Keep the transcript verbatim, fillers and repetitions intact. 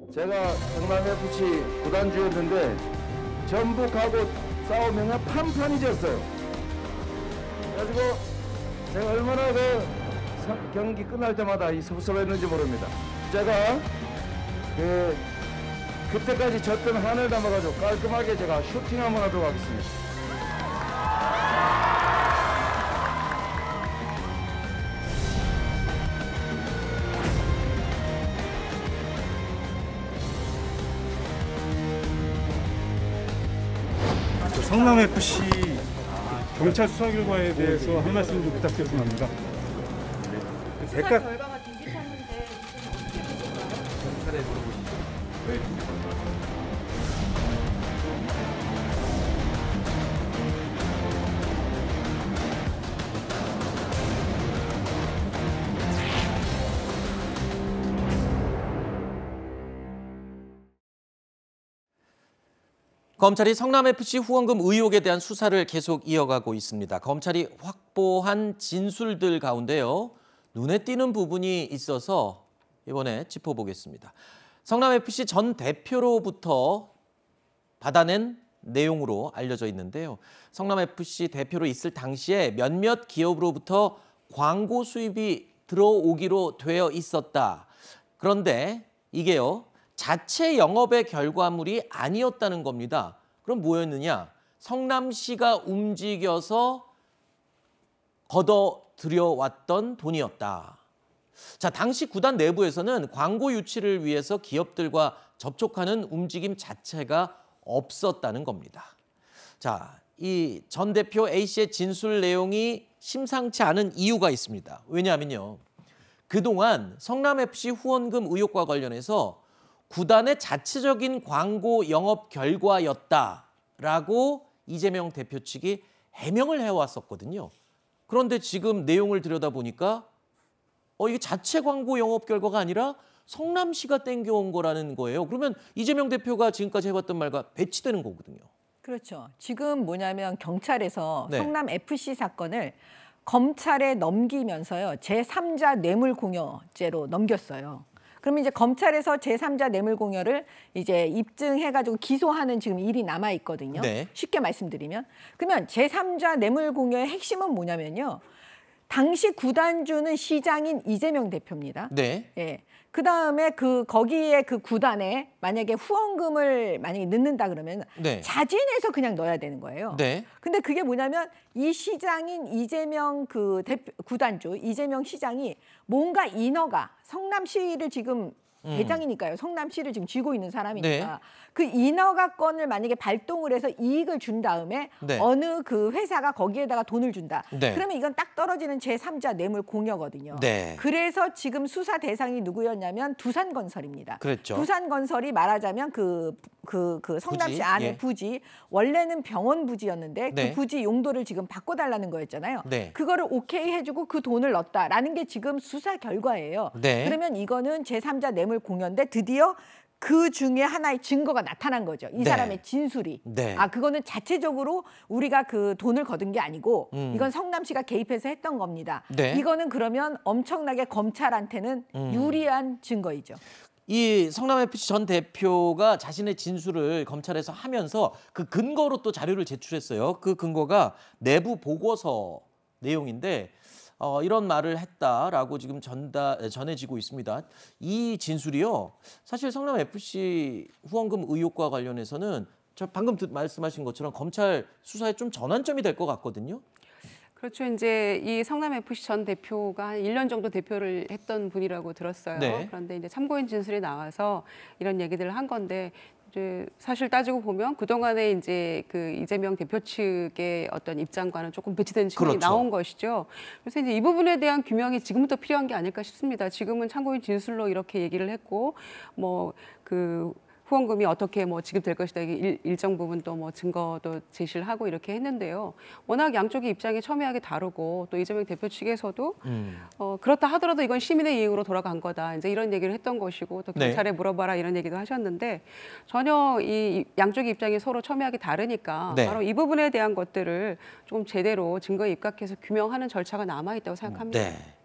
제가 성남에프씨 구단주였는데 전북하고 싸우면 판판이 졌어요. 그래가지고 제가 얼마나 그 경기 끝날 때마다 이 섭섭했는지 모릅니다. 제가 그 그때까지 졌던 한을 담아가지고 깔끔하게 제가 슈팅 한번 하도록 하겠습니다. 성남에프씨 경찰 수사 결과에 대해서 한 말씀 좀 부탁드리겠습니다. 수사 결과가 뒤집혔는데 어떻게 보실까요? 검찰이 성남에프씨 후원금 의혹에 대한 수사를 계속 이어가고 있습니다. 검찰이 확보한 진술들 가운데요. 눈에 띄는 부분이 있어서 이번에 짚어보겠습니다. 성남에프씨 전 대표로부터 받아낸 내용으로 알려져 있는데요. 성남에프씨 대표로 있을 당시에 몇몇 기업으로부터 광고 수입이 들어오기로 되어 있었다. 그런데 이게요. 자체 영업의 결과물이 아니었다는 겁니다. 그럼 뭐였느냐? 성남시가 움직여서 걷어 들여왔던 돈이었다. 자, 당시 구단 내부에서는 광고 유치를 위해서 기업들과 접촉하는 움직임 자체가 없었다는 겁니다. 자, 이 전 대표 A씨의 진술 내용이 심상치 않은 이유가 있습니다. 왜냐하면요. 그동안 성남에프씨 후원금 의혹과 관련해서 구단의 자체적인 광고 영업 결과였다라고 이재명 대표 측이 해명을 해왔었거든요. 그런데 지금 내용을 들여다보니까 어, 이게 자체 광고 영업 결과가 아니라 성남시가 땡겨온 거라는 거예요. 그러면 이재명 대표가 지금까지 해왔던 말과 배치되는 거거든요. 그렇죠. 지금 뭐냐면 경찰에서 네. 성남에프씨 사건을 검찰에 넘기면서요. 제삼자 뇌물공여죄로 넘겼어요. 그러면 이제 검찰에서 제삼자 뇌물공여를 이제 입증해가지고 기소하는 지금 일이 남아 있거든요. 네. 쉽게 말씀드리면. 그러면 제삼자 뇌물공여의 핵심은 뭐냐면요. 당시 구단주는 시장인 이재명 대표입니다. 네. 예. 그 다음에 그 거기에 그 구단에 만약에 후원금을 만약에 넣는다 그러면 네. 자진해서 그냥 넣어야 되는 거예요. 네. 근데 그게 뭐냐면 이 시장인 이재명 그 대표, 구단주 이재명 시장이 뭔가 인허가 성남시를 지금 음. 대장이니까요. 성남시를 지금 쥐고 있는 사람이니까 네. 그 인허가권을 만약에 발동을 해서 이익을 준 다음에 네. 어느 그 회사가 거기에다가 돈을 준다. 네. 그러면 이건 딱 떨어지는 제삼자 뇌물 공여거든요. 네. 그래서 지금 수사 대상이 누구였냐면 두산건설입니다. 그랬죠. 두산건설이 말하자면 그, 그, 그 성남시 부지? 안에 예. 부지 원래는 병원 부지였는데 네. 그 부지 용도를 지금 바꿔달라는 거였잖아요. 네. 그거를 오케이 해주고 그 돈을 넣었다라는 게 지금 수사 결과예요. 네. 그러면 이거는 제삼자 뇌물 공여인데 드디어 그 중에 하나의 증거가 나타난 거죠. 이 네. 사람의 진술이. 네. 아, 그거는 자체적으로 우리가 그 돈을 거둔 게 아니고 음. 이건 성남시가 개입해서 했던 겁니다. 네. 이거는 그러면 엄청나게 검찰한테는 음. 유리한 증거이죠. 이 성남에프씨 전 대표가 자신의 진술을 검찰에서 하면서 그 근거로 또 자료를 제출했어요. 그 근거가 내부 보고서 내용인데 어, 이런 말을 했다라고 지금 전다, 전해지고 있습니다. 이 진술이요. 사실 성남에프씨 후원금 의혹과 관련해서는 저 방금 말씀하신 것처럼 검찰 수사에 좀 전환점이 될 것 같거든요. 그렇죠. 이제 이 성남에프씨 전 대표가 한 일 년 정도 대표를 했던 분이라고 들었어요. 네. 그런데 이제 참고인 진술이 나와서 이런 얘기들을 한 건데 이제 사실 따지고 보면 그동안에 이제 그 이재명 대표 측의 어떤 입장과는 조금 배치된 측면이 그렇죠. 나온 것이죠. 그래서 이제 이 부분에 대한 규명이 지금부터 필요한 게 아닐까 싶습니다. 지금은 참고인 진술로 이렇게 얘기를 했고 뭐 그 후원금이 어떻게 뭐 지급될 것이다. 일, 일정 부분 또 뭐 증거도 제시를 하고 이렇게 했는데요. 워낙 양쪽의 입장이 첨예하게 다르고 또 이재명 대표 측에서도 음. 어, 그렇다 하더라도 이건 시민의 이익으로 돌아간 거다. 이제 이런 얘기를 했던 것이고 또 경찰에 네. 물어봐라 이런 얘기도 하셨는데 전혀 이 양쪽의 입장이 서로 첨예하게 다르니까 네. 바로 이 부분에 대한 것들을 좀 제대로 증거에 입각해서 규명하는 절차가 남아 있다고 생각합니다. 네.